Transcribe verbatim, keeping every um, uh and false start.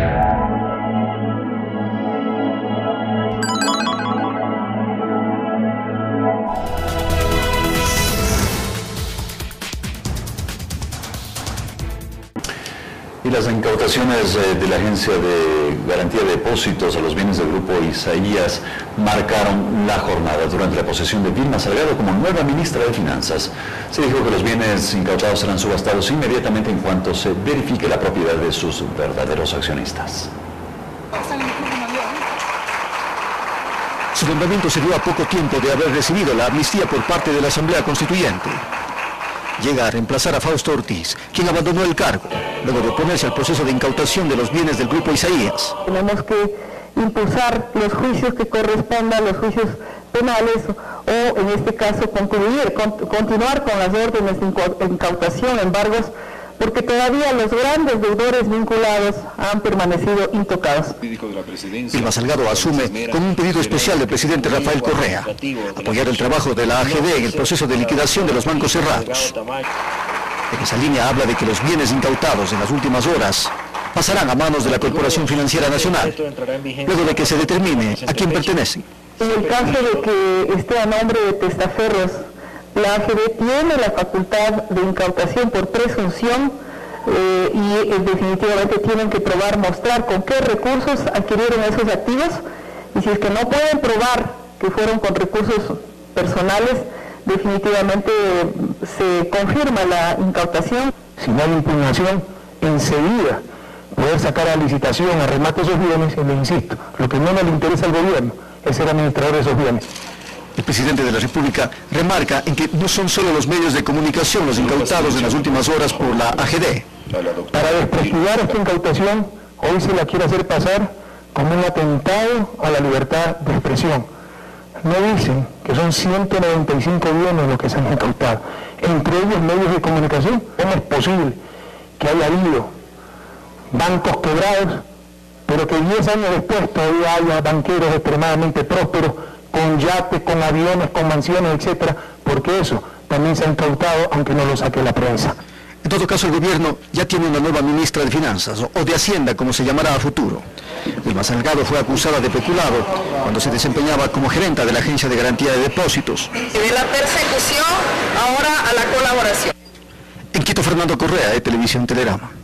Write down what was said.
Y las incautaciones de la Agencia de Garantía de Depósitos a los bienes del Grupo Isaías marcaron la jornada durante la posesión de Vilma Salgado como nueva ministra de Finanzas. Se dijo que los bienes incautados serán subastados inmediatamente en cuanto se verifique la propiedad de sus verdaderos accionistas. Su nombramiento se dio a poco tiempo de haber recibido la amnistía por parte de la Asamblea Constituyente. Llega a reemplazar a Fausto Ortiz, quien abandonó el cargo, luego de oponerse al proceso de incautación de los bienes del Grupo Isaías. Tenemos que impulsar los juicios que correspondan, los juicios penales, o en este caso concluir, con, continuar con las órdenes de incautación, embargos, porque todavía los grandes deudores vinculados han permanecido intocados. Vilma Salgado asume con un pedido especial del presidente Rafael Correa, apoyar el trabajo de la A G D en el proceso de liquidación de los bancos cerrados. En esa línea habla de que los bienes incautados en las últimas horas pasarán a manos de la Corporación Financiera Nacional, luego de que se determine a quién pertenecen. En el caso de que esté a nombre de testaferros, la A G D tiene la facultad de incautación por presunción eh, y eh, definitivamente tienen que probar, mostrar con qué recursos adquirieron esos activos, y si es que no pueden probar que fueron con recursos personales, definitivamente eh, se confirma la incautación. Si no hay impugnación, enseguida poder sacar a licitación, a remate esos bienes, y le insisto, lo que no le interesa al gobierno es ser administrador de esos bienes. El presidente de la República remarca en que no son solo los medios de comunicación los incautados en las últimas horas por la A G D. Para desprestigiar esta incautación, hoy se la quiere hacer pasar como un atentado a la libertad de expresión. No dicen que son ciento noventa y cinco bienes los que se han incautado, entre ellos medios de comunicación. ¿Cómo es posible que haya habido bancos quebrados, pero que diez años después todavía haya banqueros extremadamente prósperos, con yates, con aviones, con mansiones, etcétera? Porque eso también se ha incautado, aunque no lo saque la prensa. En todo caso, el gobierno ya tiene una nueva ministra de Finanzas, o de Hacienda, como se llamará a futuro. Vilma Salgado fue acusada de peculado cuando se desempeñaba como gerenta de la Agencia de Garantía de Depósitos. De la persecución ahora a la colaboración. En Quito, Fernando Correa, de Televisión Telerama.